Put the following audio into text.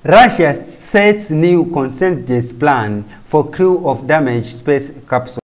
Russia sets new contingency plan for crew of damaged space capsule.